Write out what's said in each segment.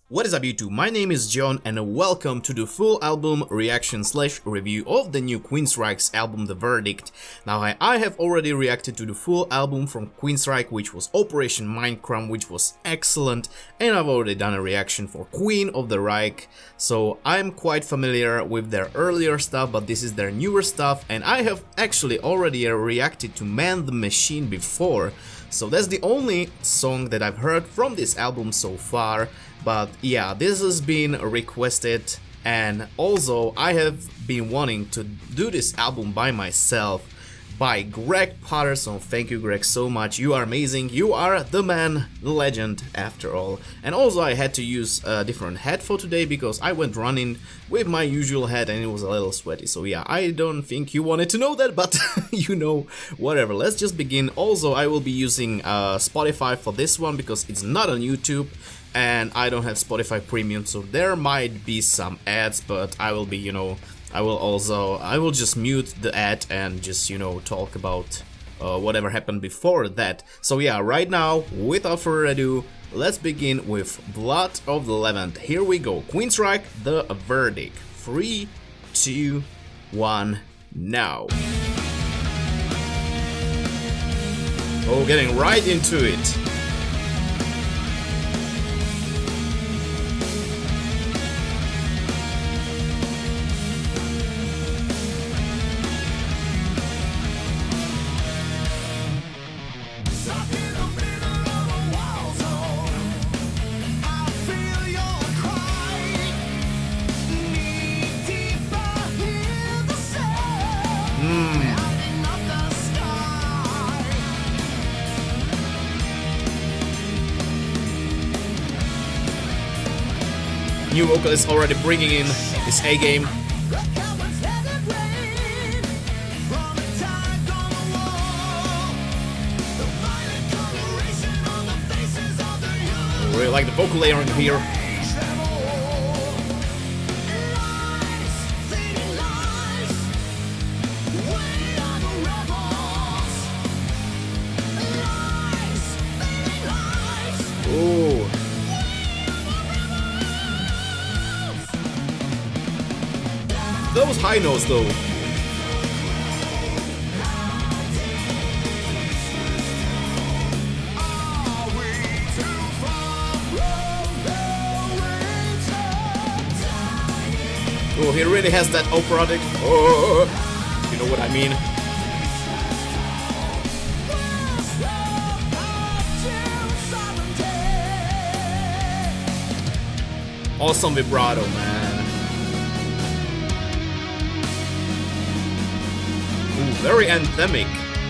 What is up YouTube, my name is John and welcome to the full album reaction / review of the new Queensryche's album The Verdict. Now I have already reacted to the full album from Queensryche, which was Operation Mindcrime, which was excellent, and I've already done a reaction for Queen of the Reich, so I'm quite familiar with their earlier stuff, but this is their newer stuff, and I have actually already reacted to Man the Machine before, so that's the only song that I've heard from this album so far. But yeah, this has been requested, and also I have been wanting to do this album by myself by Greg Patterson. Thank you, Greg, so much. You are amazing. You are the man, the legend after all. And also I had to use a different hat for today because I went running with my usual hat and it was a little sweaty. So yeah, I don't think you wanted to know that, but you know, whatever. Let's just begin. Also, I will be using Spotify for this one because it's not on YouTube. And I don't have Spotify Premium, so there might be some ads, but I will be, you know, I will just mute the ad and just, you know, talk about whatever happened before that. So yeah, right now, without further ado, let's begin with Blood of the Levant. Here we go. Queensryche, The Verdict. 3, 2, 1, now. Oh, getting right into it. New vocalist already bringing in his A game. I really like the vocal layering here. Ooh. Those high notes though. Oh, he really has that operatic. Oh, you know what I mean. Awesome vibrato, man. Very anthemic.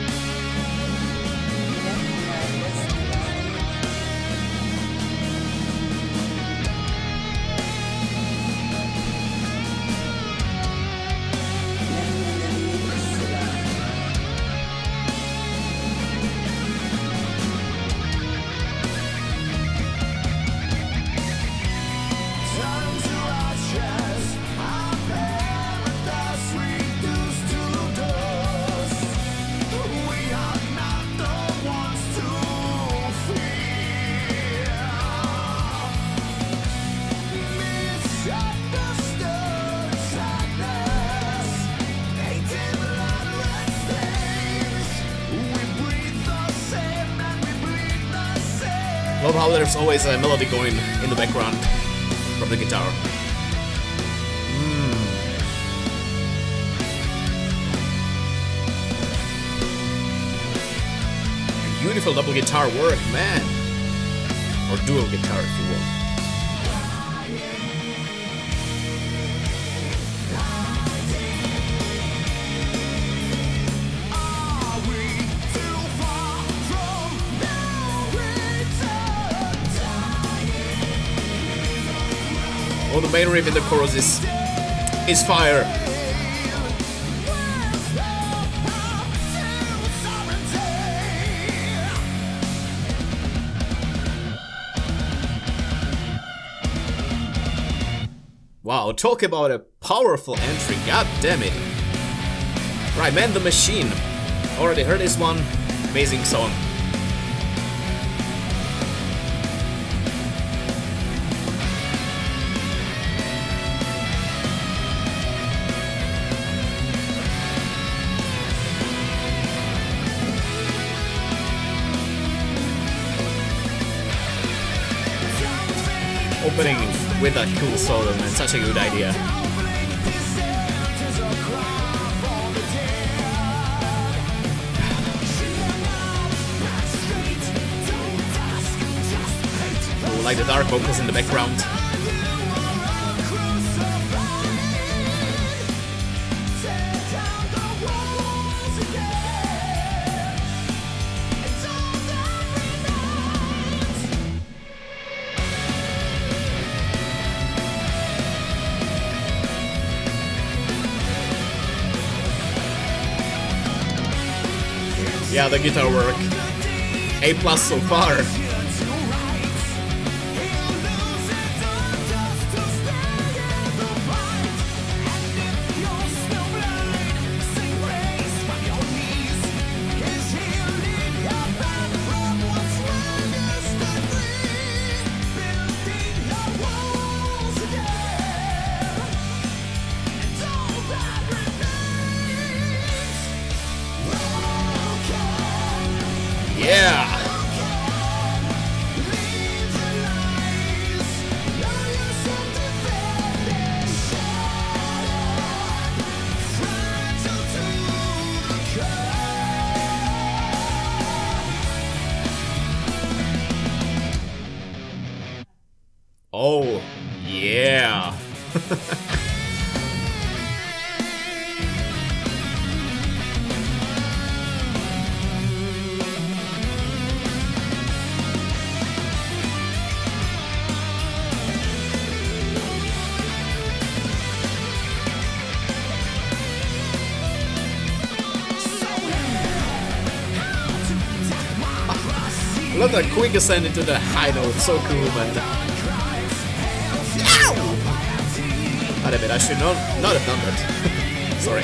Love how there's always a melody going in the background from the guitar. Beautiful double guitar work, man. Or dual guitar if you will. Oh, the main riff in the chorus is fire. Wow, talk about a powerful entry, god damn it. Right, Man the Machine. Already heard this one. Amazing song. Opening with that cool solo, man, such a good idea. Oh, like the dark vocals in the background. Yeah, the guitar work. A+ so far. Yeah! Oh, yeah! Look at that quick ascent into the high note, so cool, man. Ow! I admit, I should not have done that. Sorry.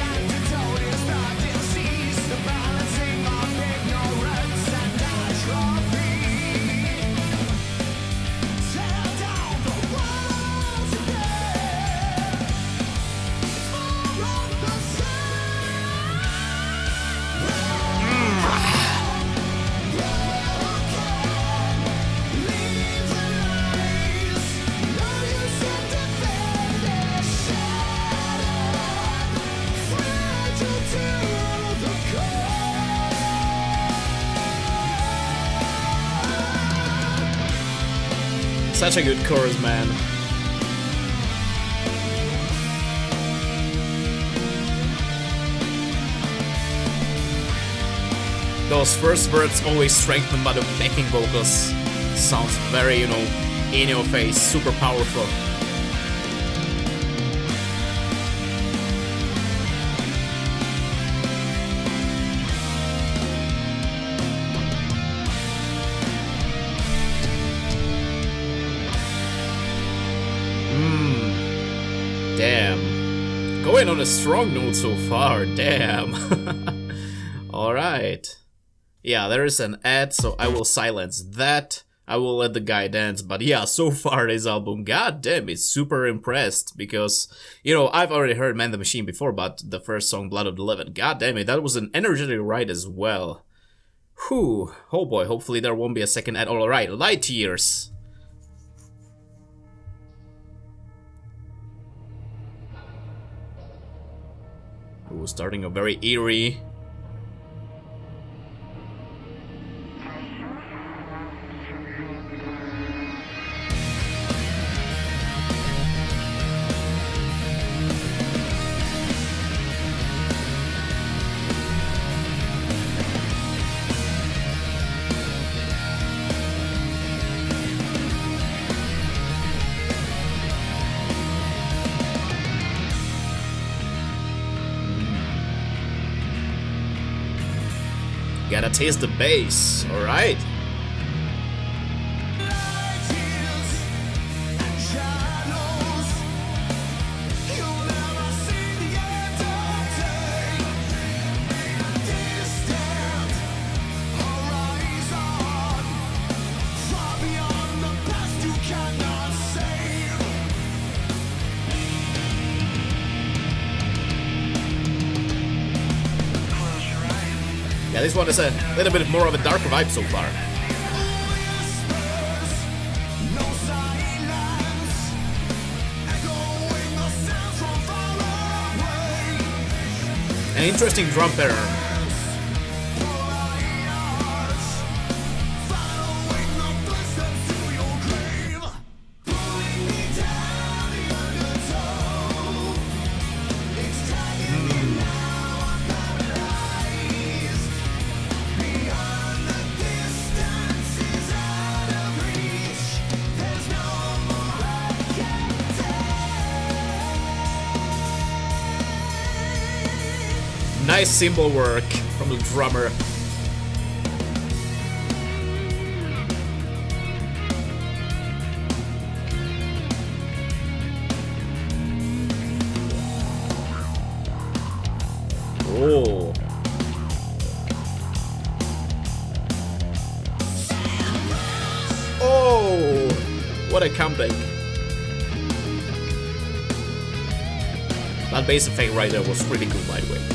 Such a good chorus, man. Those first words always strengthened by the backing vocals. Sounds very, you know, in your face, super powerful. Damn. Going on a strong note so far, damn. Alright. Yeah, there is an ad, so I will silence that. I will let the guy dance, but yeah, so far this album, god damn, it's super impressed, because, you know, I've already heard Man the Machine before, but the first song, Blood of the Living, god damn it, that was an energetic ride as well. Whew, oh boy, hopefully there won't be a second ad. Alright, Light Years. Ooh, starting a very eerie. Gotta taste the bass, alright. Yeah, this one is a little bit more of a darker vibe so far. An interesting drum pattern. Nice cymbal work from the drummer. Oh. Oh, what a comeback. That bass effect right there was really cool, by the way.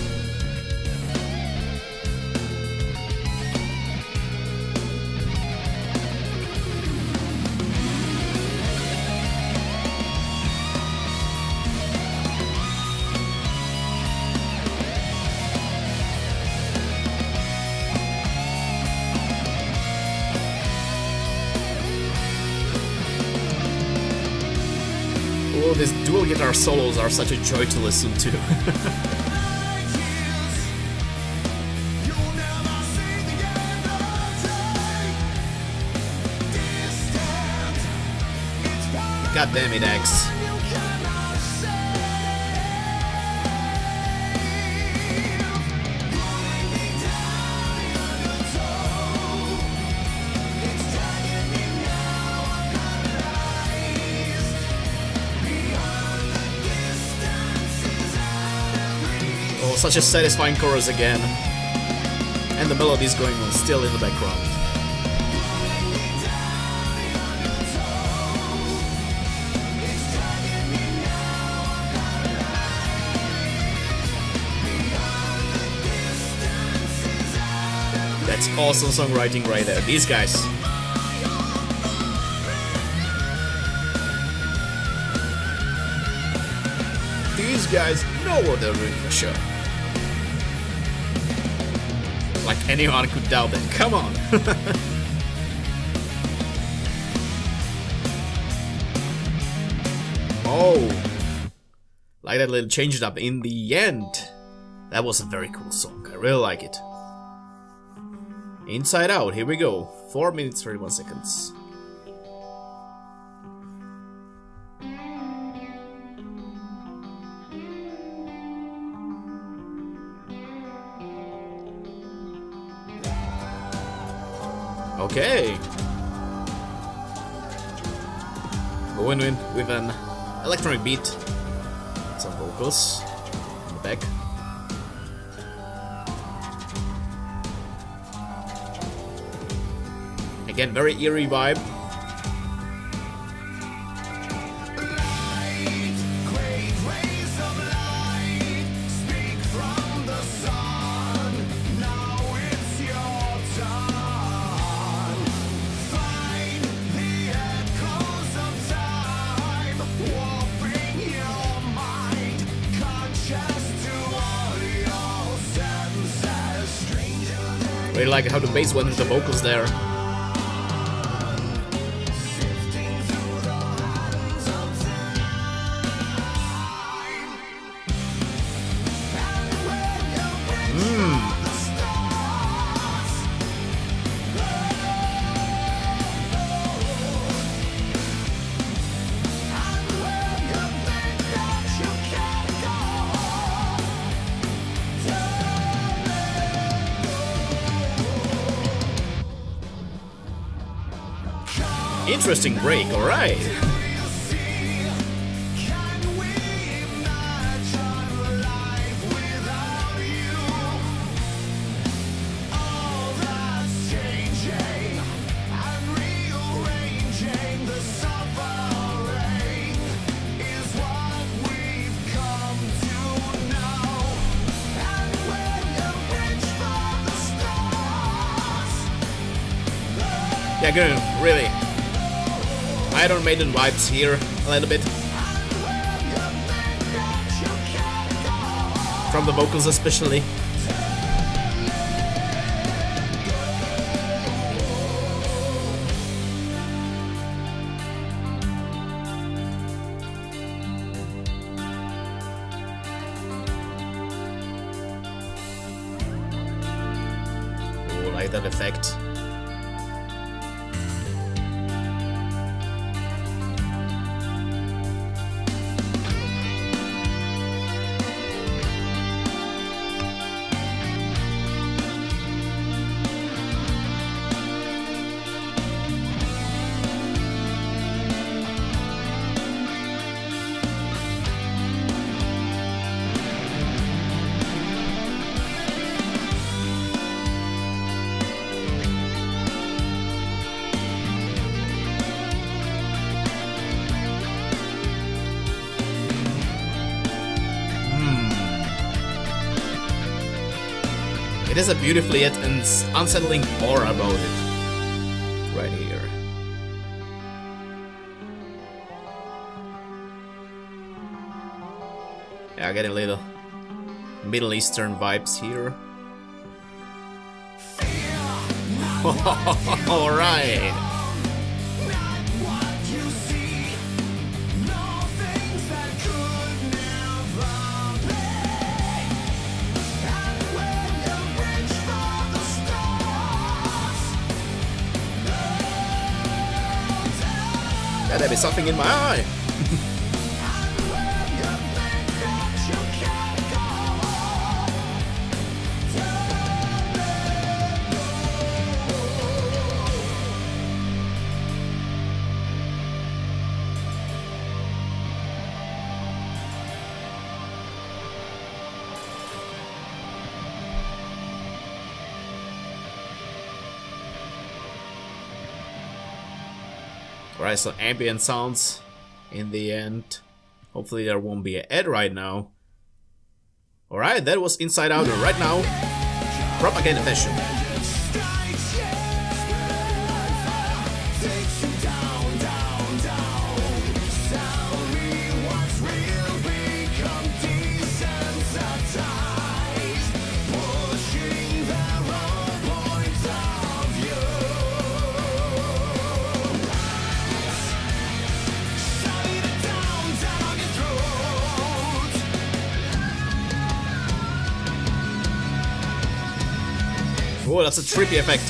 Oh, these dual guitar solos are such a joy to listen to. God damn it, X. Oh, such a satisfying chorus again. And the melody is going on still in the background. That's awesome songwriting right there. These guys. These guys know what they're doing for sure. Like anyone could doubt that. Come on. Oh. Like that little change it up in the end. That was a very cool song. I really like it. Inside Out, here we go. 4 minutes 31 seconds. Okay. Going in with an electronic beat. Some vocals in the back. Again, very eerie vibe. Really like how the bass went with the vocals there. Interesting break, alright. Yeah, good, really. Iron Maiden vibes here a little bit. from the vocals especially. Oh, like that effect. It has a beautifully yet unsettling aura about it. Right here. Yeah, I get a little Middle Eastern vibes here. Alright. Yeah, there be something in my eye. Alright, so ambient sounds in the end. Hopefully there won't be an ad right now. Alright, that was Inside Out, and right now, Propaganda Fashion. Oh, that's a trippy effect.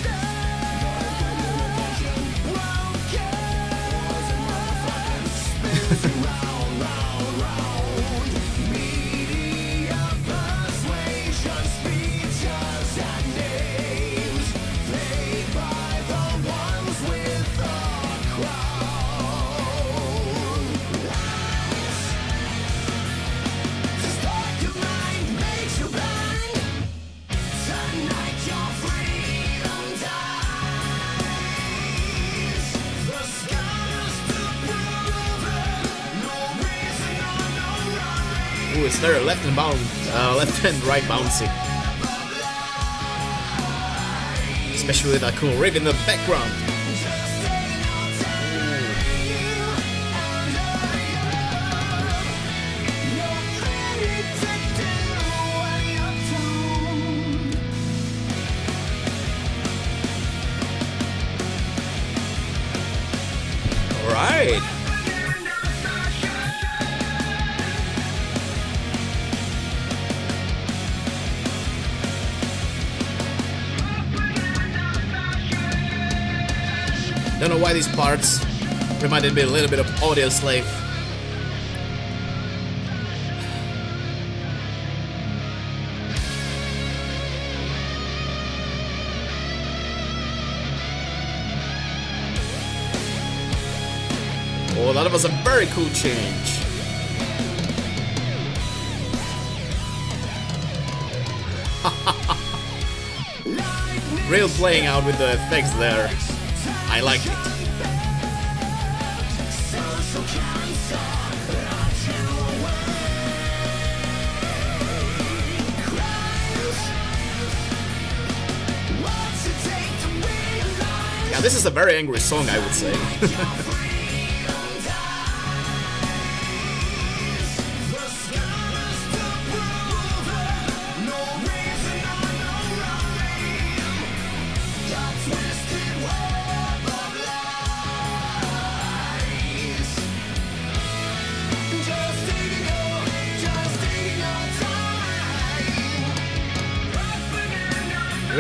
Ooh, it's very left and right bouncy. Especially with that cool riff in the background. Alright. Don't know why these parts reminded me a little bit of Audio Slave. Oh, that was a very cool change. Real playing out with the effects there. I like it. Yeah, this is a very angry song, I would say.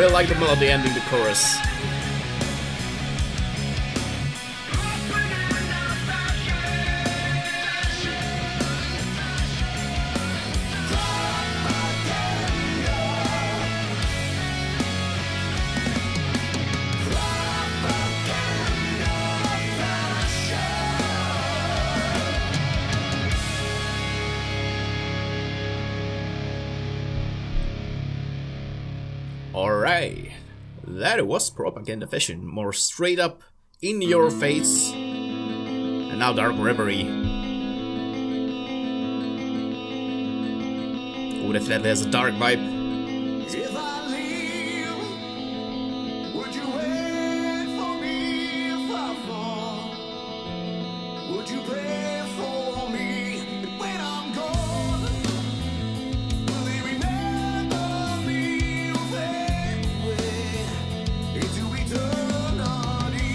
really like the melody ending the chorus. Alright, that was propaganda fashion, more straight up, in your face, and now Dark Reverie. Oh, definitely has a dark vibe. If I leave, would you wait for me if I fall? Would you pray for me when I'm gone? Will they remember me or fade away into eternity?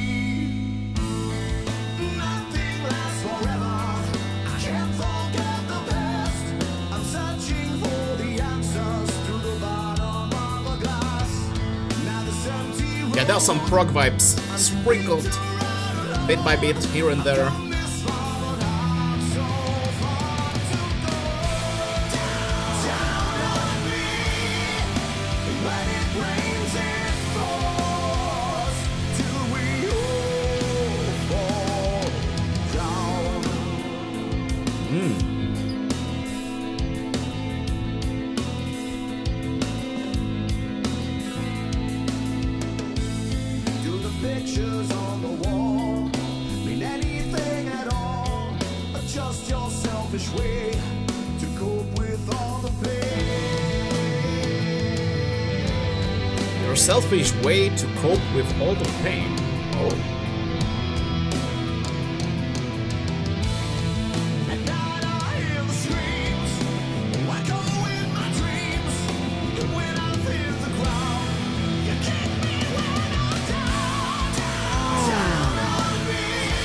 Nothing lasts forever. I can't forget the past. I'm searching for the answers through the bottom of a glass. Now this empty room Yeah, there's some prog vibes sprinkled bit by bit here and there. is swallowed up so far to go. Down on me. When it rains, it falls till we all fall down. Do the pictures on the wall mean anything at all? Or just your selfish way to cope with all the pain? Your selfish way to cope with all the pain. Oh. At night I hear the screams, echo in my dreams. And when I feel the ground, you kick me when I'm down, down on me,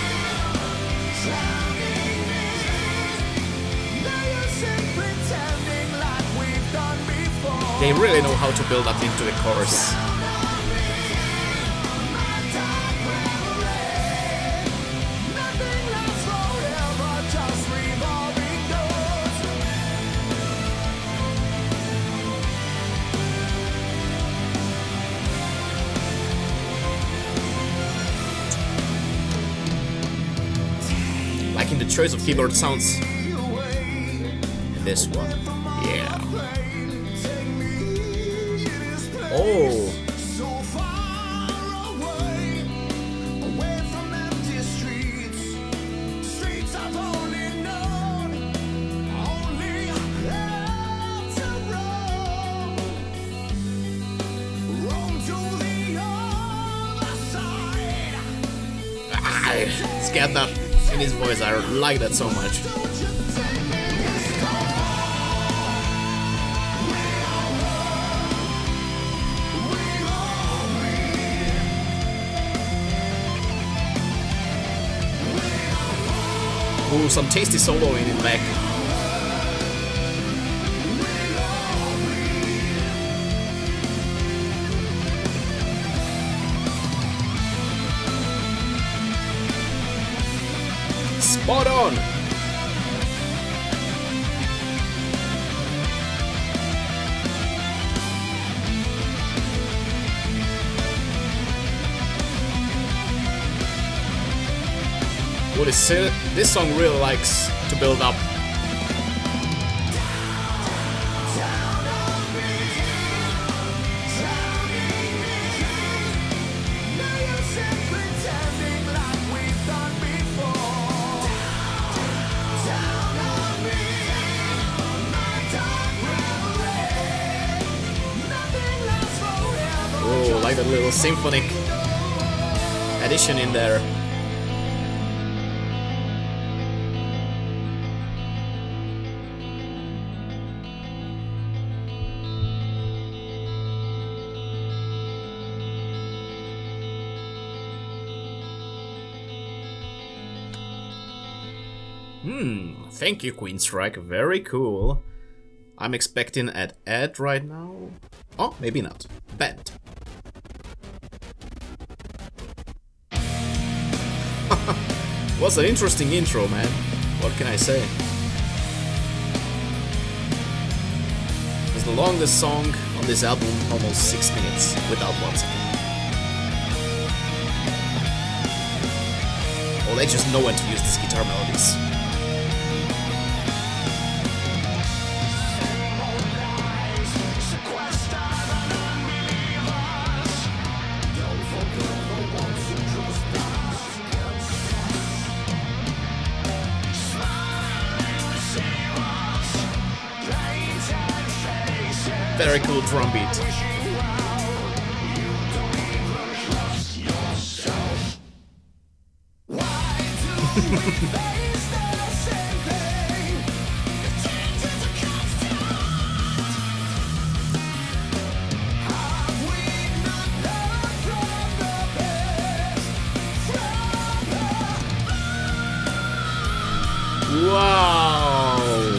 drowning me. Now you're sit pretending like we've done before. They really know how to build up into the chorus. My dark reverie. Nothing lasts forever, just revolving doors. Like in the choice of keyboard sounds. This one. Yeah. Oh. So far away, away from empty streets, streets I've only known, only hell to roam, roam to the other side. It's got that in his voice. I like that so much. Don't you take me this far? We all Ooh, some tasty soloing in the back. Spot on! What is it? This song really likes to build up. Oh, like that little symphonic addition in there. Thank you, Queensryche, very cool. I'm expecting an ad right now. Oh, maybe not. Bad. Was an interesting intro, man. What can I say? It's the longest song on this album, almost 6 minutes, without 1 second. Well, they just know when to use these guitar melodies. Very cool drum beat. Wow!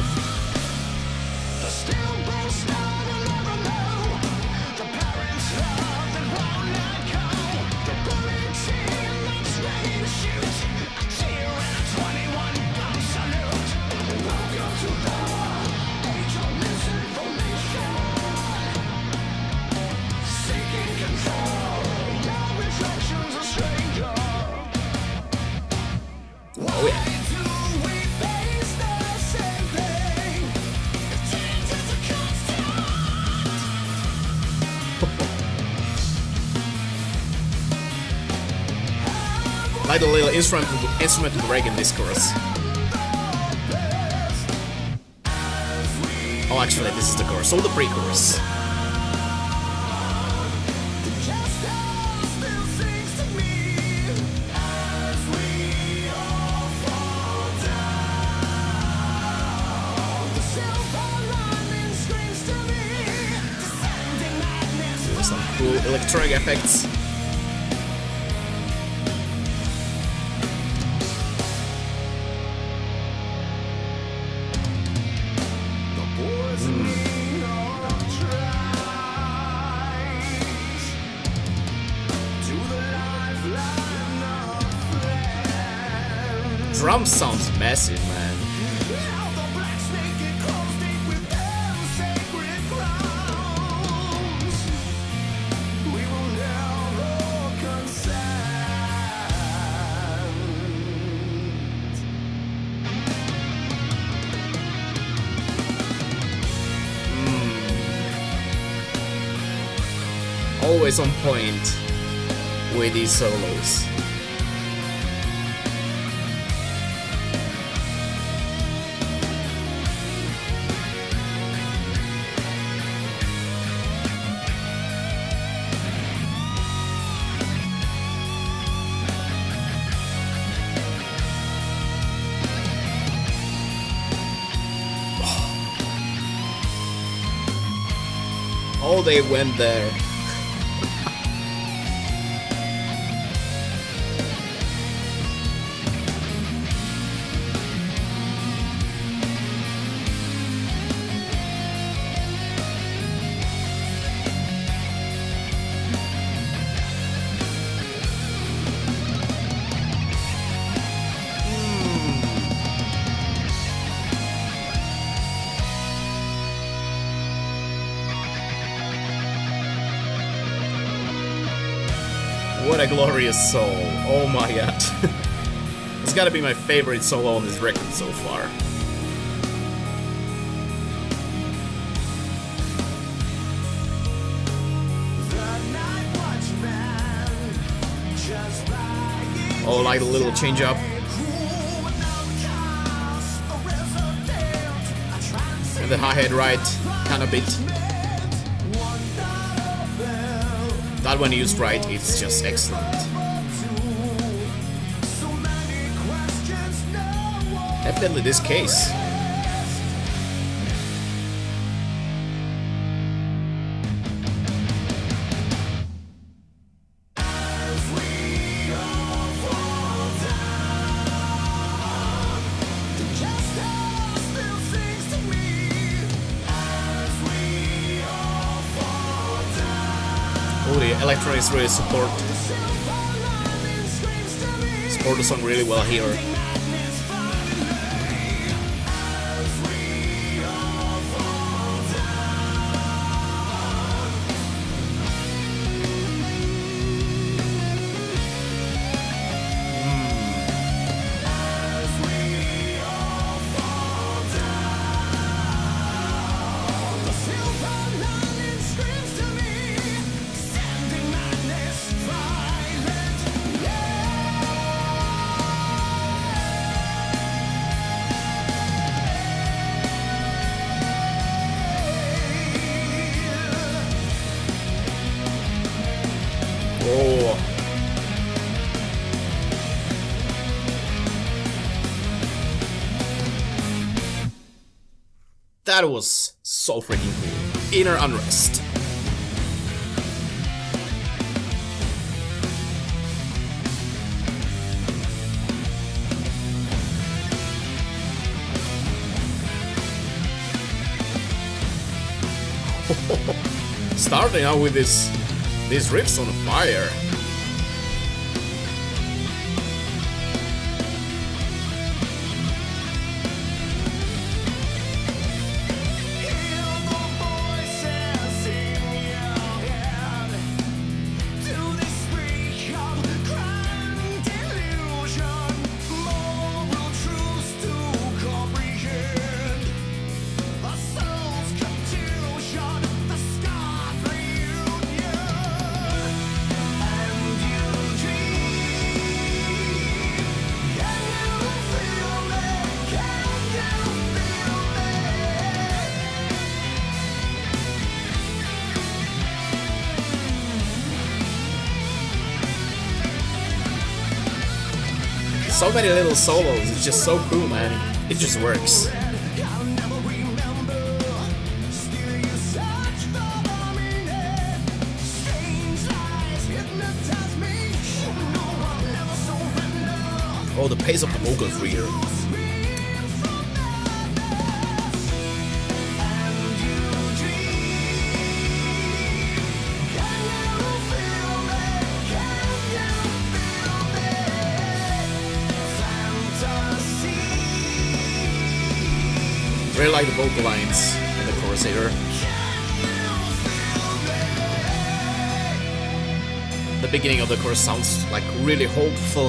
Oh yeah. Like the little instrumental break in this chorus. Oh, actually, this is the chorus, or the pre-chorus. Some cool electronic effects. Drum sounds massive, man. Always on point with these solos. Oh, they went there. What a glorious solo. Oh my god. It's gotta be my favorite solo on this record so far. Oh, like a little change up. And the hi-hat right kind of bit. That when used right, it's just excellent. Definitely this case. really, electronics really support the song really well here. Oh. That was so freaking cool. Inner Unrest. Starting out with these riffs on fire. So many little solos, it's just so cool, man. It just works. Oh, the pace of the vocals here. Really like the vocal lines in the chorus here. The beginning of the chorus sounds like really hopeful.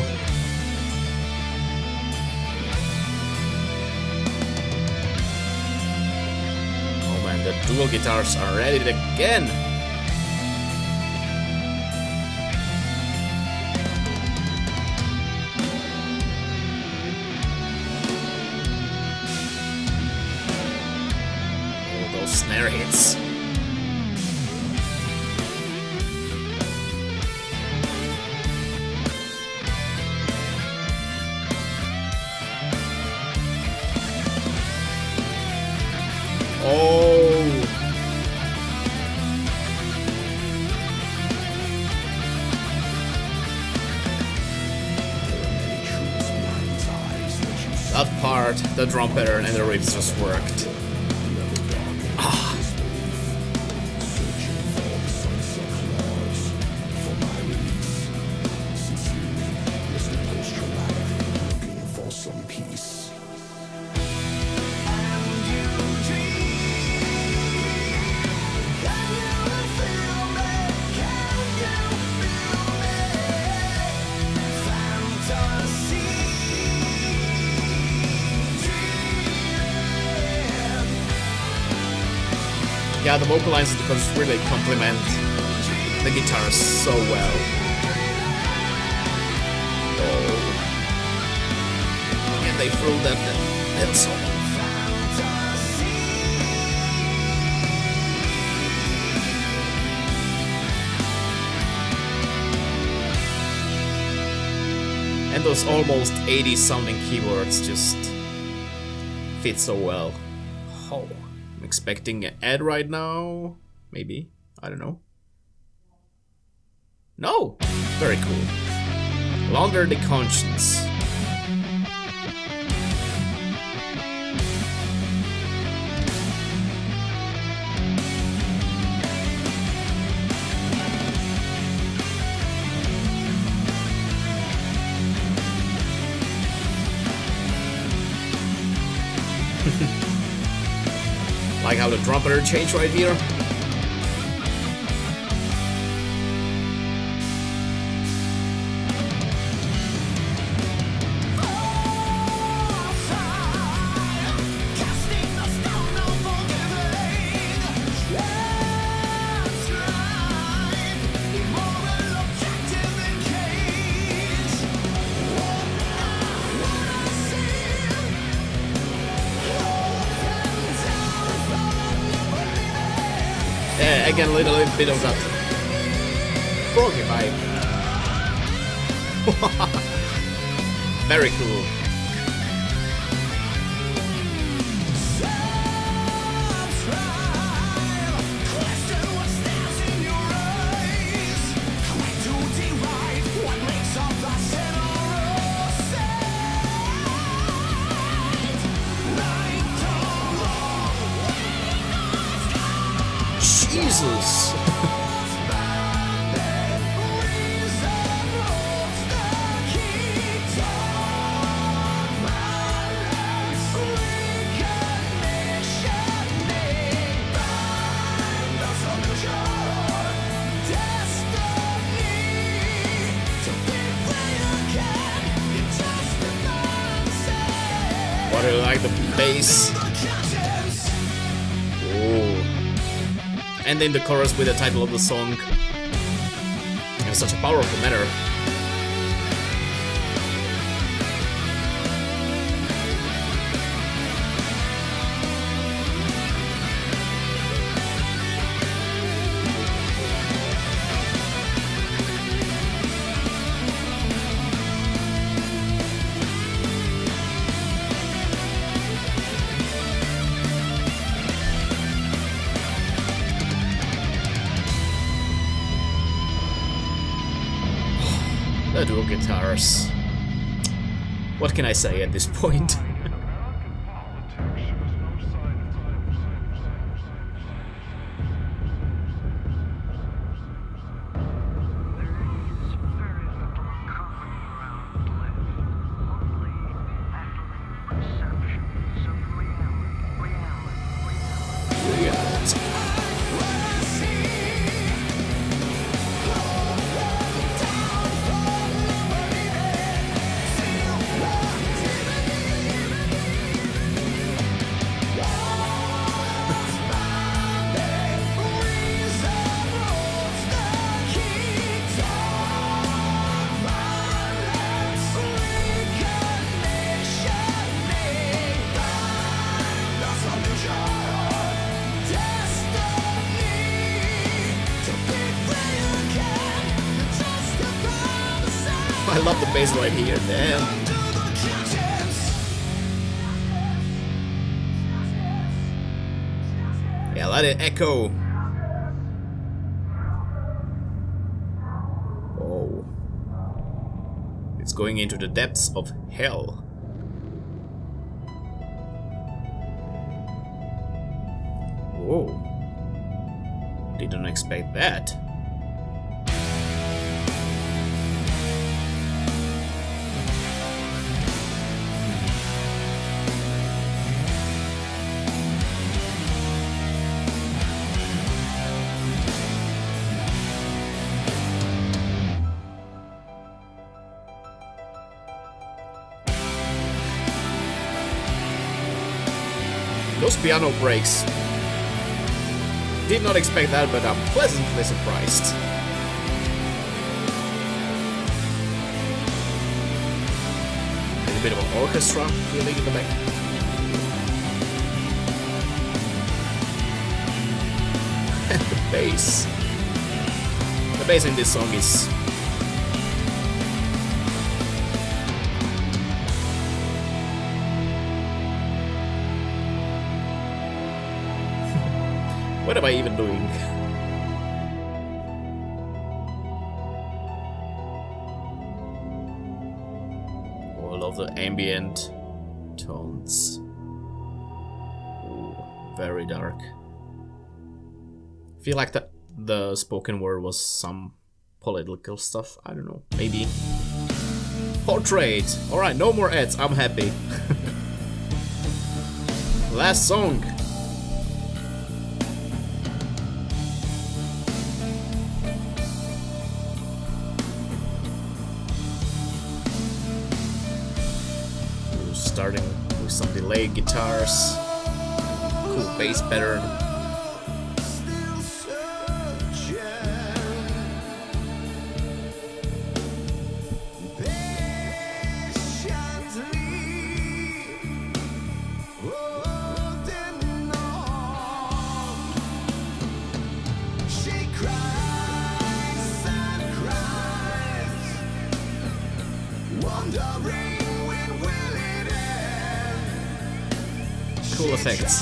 Oh man, the dual guitars are ready again. Snare hits. Oh. That part, the drum pattern and the riffs just worked. Yeah, the vocal lines just really complement the guitar so well. Oh. And they threw that little solo. And those almost 80s sounding keyboards just fit so well. Oh. I'm expecting an ad right now. Maybe. I don't know. No! Very cool. Longer the Conscience. Like how the trumpeter changed right here. Yeah, again, a little bit of that foggy vibe. Very cool. Jesus! What do you like the bass? And then the chorus with the title of the song. And such a powerful matter. The dual guitars. What can I say at this point? I love the bass right here, damn. Yeah, let it echo. Oh. It's going into the depths of hell. Whoa. Didn't expect that. Those piano breaks. Did not expect that, but I'm pleasantly surprised. A bit of an orchestra feeling in the back. And the bass. The bass in this song is... What am I even doing? All of the ambient tones. Ooh, very dark. I feel like the spoken word was some political stuff. I don't know. Maybe. Portrait! Alright, no more ads. I'm happy. Last song. Ooh, starting with some delayed guitars. Cool bass pattern. Still searching. Patiently holding on. She cries and cries, wondering when will it end. Cool effects.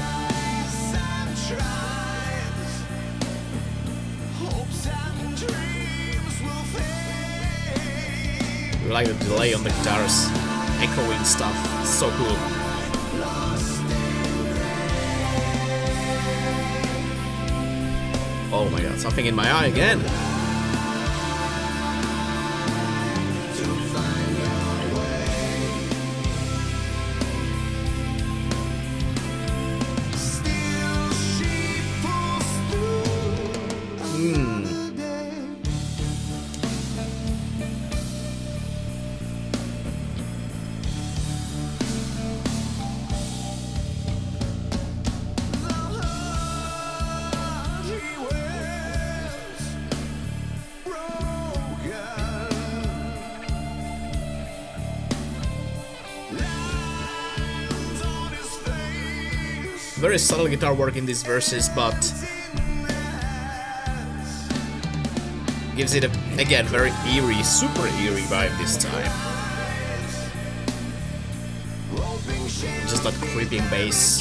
I like the delay on the guitars, echoing stuff, so cool. Oh my god, something in my eye again. Very subtle guitar work in these verses, but gives it a, again, very eerie, super eerie vibe this time. Just that creeping bass.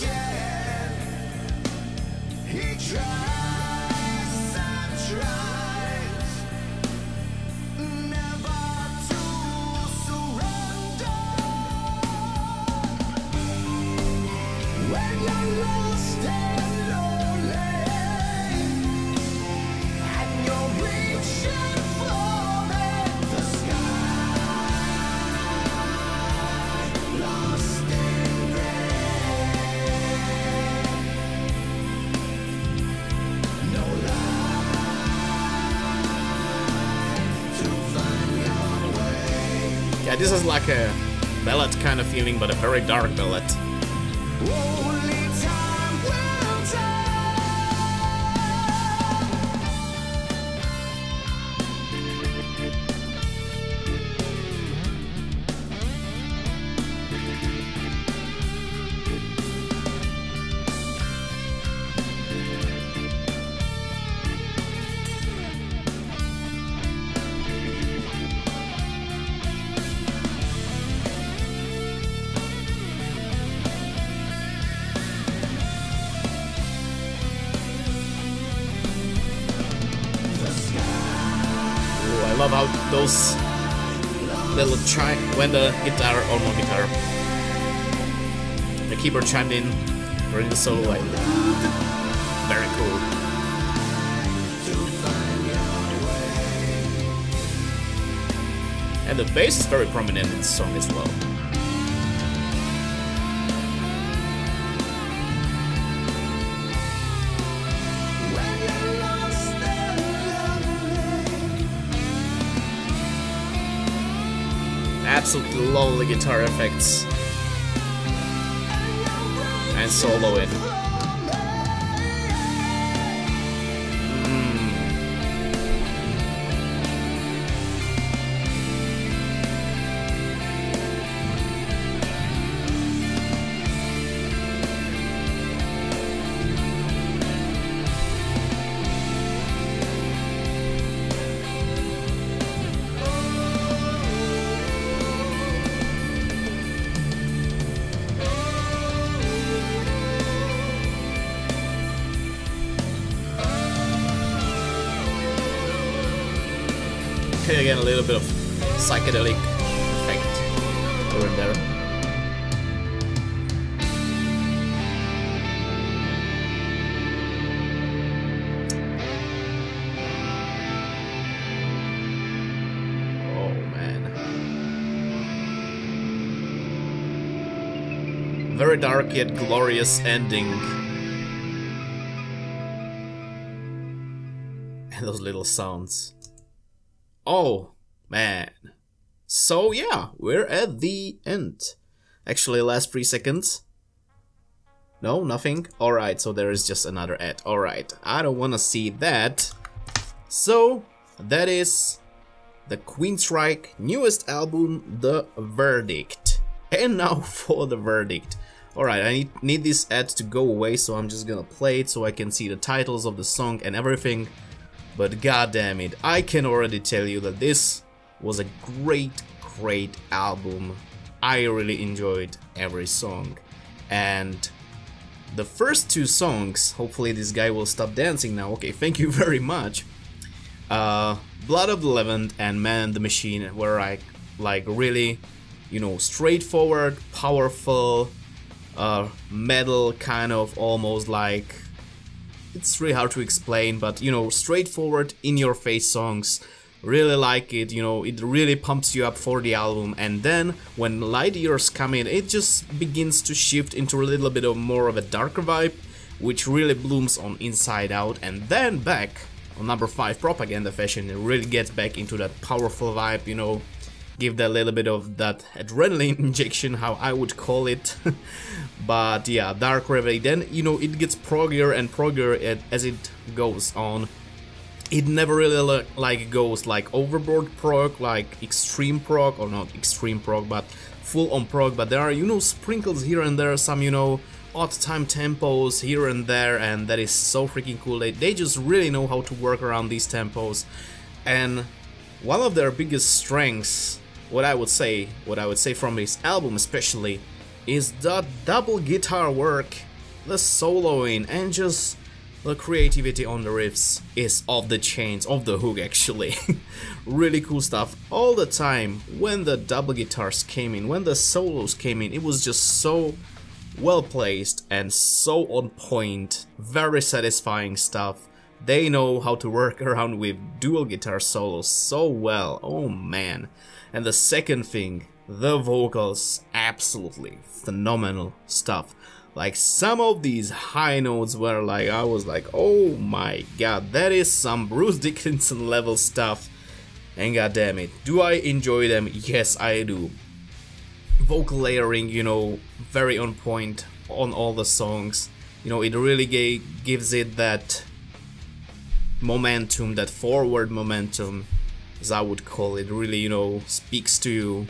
Yeah, this is like a ballad kind of feeling, but a very dark ballad. I love how those little chime when the guitar or no guitar, the keyboard chimed in during the solo, like very cool. And the bass is very prominent in the song as well. Absolutely lovely guitar effects and soloing. Okay, again, a little bit of psychedelic effect over there. Oh man. Very dark yet glorious ending. And those little sounds. Oh, man. So yeah, we're at the end. Actually, last 3 seconds. No, nothing? Alright, so there is just another ad. Alright, I don't wanna see that. So, that is the Queensryche newest album, The Verdict. And now for the verdict. Alright, I need this ad to go away, so I'm just gonna play it so I can see the titles of the song and everything. But god damn it, I can already tell you that this was a great album. I really enjoyed every song. And the first 2 songs, hopefully this guy will stop dancing now. Okay, thank you very much. Blood of the Levant and Man and the Machine were like really, you know, straightforward, powerful, metal kind of, almost like, it's really hard to explain, but you know, straightforward, in your face songs. Really like it, you know, it really pumps you up for the album. And then when Light Years come in, it just begins to shift into a little bit of more of a darker vibe, which really blooms on Inside Out. And then back on number 5, Propaganda Fashion, it really gets back into that powerful vibe, you know, give that little bit of that adrenaline injection, how I would call it. But yeah, Dark Reverie, then, you know, it gets proggier and proggier as it goes on. It never really like goes like overboard prog, like extreme prog, or not extreme prog, but full on prog. But there are, you know, sprinkles here and there, some, you know, odd time tempos here and there, and that is so freaking cool. They just really know how to work around these tempos. And one of their biggest strengths, what I would say from this album especially, is the double guitar work, the soloing, and just the creativity on the riffs is off the chains, off the hook actually. Really cool stuff. All the time when the double guitars came in, when the solos came in, it was just so well placed and so on point. Very satisfying stuff. They know how to work around with dual guitar solos so well. Oh man. And the second thing, the vocals, absolutely phenomenal stuff. Like some of these high notes were like, I was like, oh my god, that is some Bruce Dickinson level stuff. And god damn it, do I enjoy them? Yes, I do. Vocal layering, you know, very on point on all the songs. You know, it really gives it that momentum, that forward momentum, as I would call it. Really, you know, speaks to you.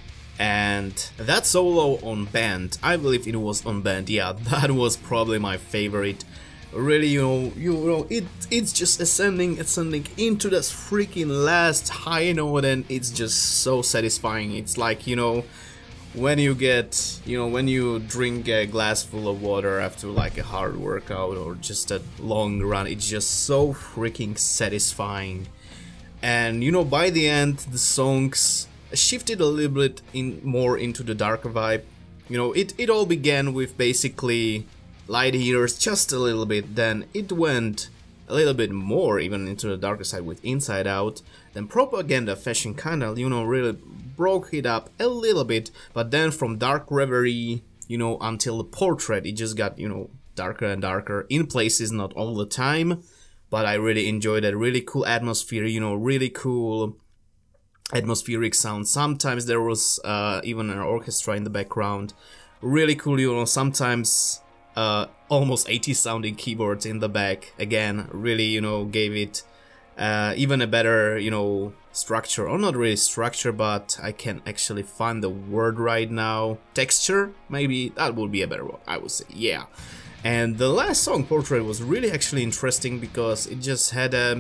And that solo on Band, I believe it was on Band, yeah, that was probably my favorite. Really, you know, it's just ascending into that freaking last high note, and it's just so satisfying. It's like, you know, when you get, you know, when you drink a glass full of water after like a hard workout or just a long run, it's just so freaking satisfying. And you know, by the end, the songs shifted a little bit more into the darker vibe. You know, it all began with basically Light Years just a little bit, then it went a little bit more even into the darker side with Inside Out, then Propaganda Fashion kinda, you know, really broke it up a little bit, but then from Dark Reverie, you know, until the Portrait, it just got, you know, darker and darker in places, not all the time, but I really enjoyed that. Really cool atmosphere, you know, really cool atmospheric sound. Sometimes there was even an orchestra in the background. Really cool, you know, sometimes almost 80s sounding keyboards in the back. Again, really, you know, gave it even a better, you know, structure, or not really structure, but I can actually find the word right now. Texture, maybe, that would be a better one, I would say, yeah. And the last song, Portrait, was really actually interesting because it just had a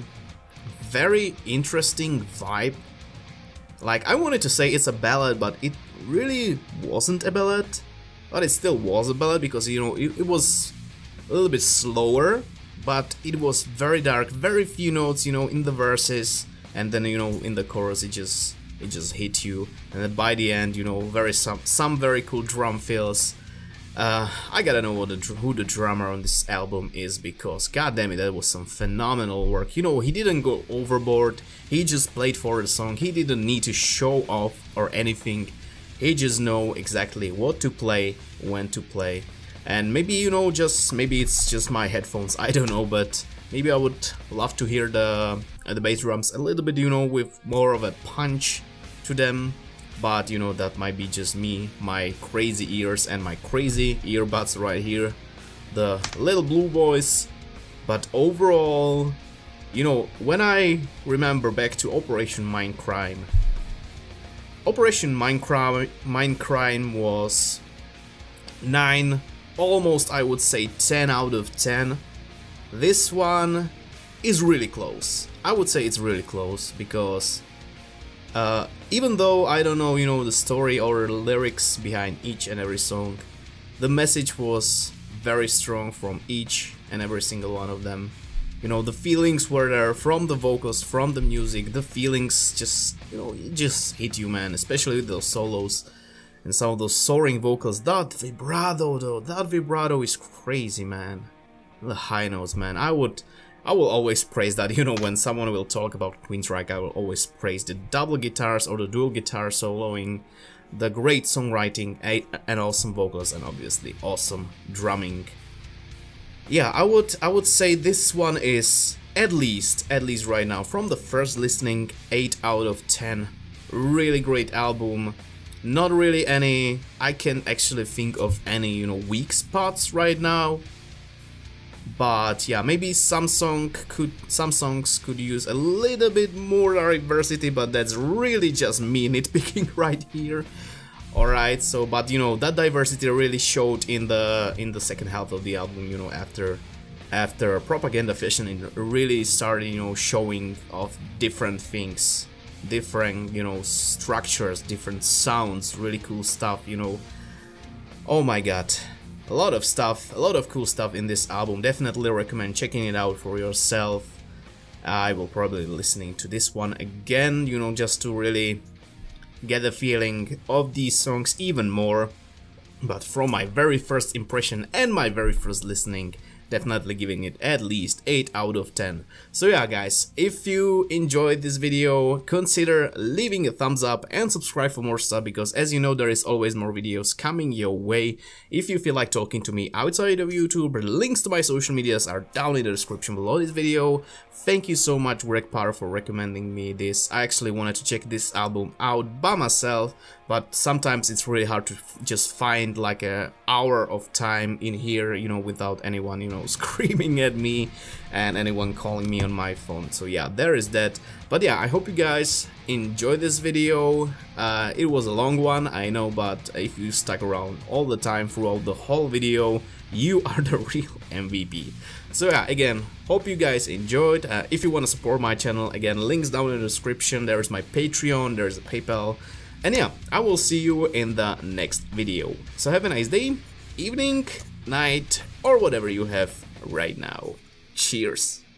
very interesting vibe. Like, I wanted to say it's a ballad, but it really wasn't a ballad. But it still was a ballad because, you know, it was a little bit slower, but it was very dark, very few notes, you know, in the verses, and then, you know, in the chorus it just hit you. And then by the end, you know, some very cool drum fills. I gotta know who the drummer on this album is, because goddammit, that was some phenomenal work. You know, he didn't go overboard, he just played for the song, he didn't need to show off or anything. He just know exactly what to play, when to play. And maybe, you know, maybe it's just my headphones, I don't know, but maybe I would love to hear the bass drums a little bit, you know, with more of a punch to them. But, you know, that might be just me, my crazy ears and my crazy earbuds right here, the little blue boys. But overall, you know, when I remember back to Operation Mindcrime, Mindcrime was 9, almost I would say 10 out of 10. This one is really close. I would say it's really close because even though I don't know, you know, the story or the lyrics behind each and every song, the message was very strong from each and every single one of them. You know, the feelings were there from the vocals, from the music. The feelings just, you know, it just hit you, man, especially with those solos and some of those soaring vocals. That vibrato though, that vibrato is crazy, man. The high notes, man. I will always praise that, you know, when someone will talk about Queensryche, I will always praise the double guitars or the dual guitar soloing, the great songwriting, and awesome vocals, and obviously awesome drumming. Yeah, I would say this one is at least right now, from the first listening, 8 out of 10. Really great album. Not really any, I can't actually think of any, you know, weak spots right now. But yeah, maybe some songs could use a little bit more diversity, but that's really just me nitpicking right here. Alright, so but you know, that diversity really showed in the second half of the album, you know, after Propaganda Fashion really started, you know, showing off different things, different, you know, structures, different sounds, really cool stuff, you know. Oh my god. A lot of stuff, a lot of cool stuff in this album. Definitely recommend checking it out for yourself. I will probably be listening to this one again, you know, just to really get the feeling of these songs even more. But from my very first impression and my very first listening, definitely giving it at least 8 out of 10. So yeah guys, if you enjoyed this video, consider leaving a thumbs up and subscribe for more stuff, because as you know, there is always more videos coming your way. If you feel like talking to me outside of YouTube, links to my social medias are down in the description below this video. Thank you so much, Greg Potter, for recommending me this. I actually wanted to check this album out by myself, but sometimes it's really hard to just find like an hour of time in here, you know, without anyone, you know, screaming at me and anyone calling me on my phone. So yeah, there is that. But yeah, I hope you guys enjoyed this video. It was a long one, I know, but if you stuck around all the time throughout the whole video, you are the real MVP. So yeah, again, hope you guys enjoyed. If you want to support my channel, again, links down in the description. There is my Patreon, there's a PayPal. And yeah, I will see you in the next video. So have a nice day, evening, night, or whatever you have right now. Cheers!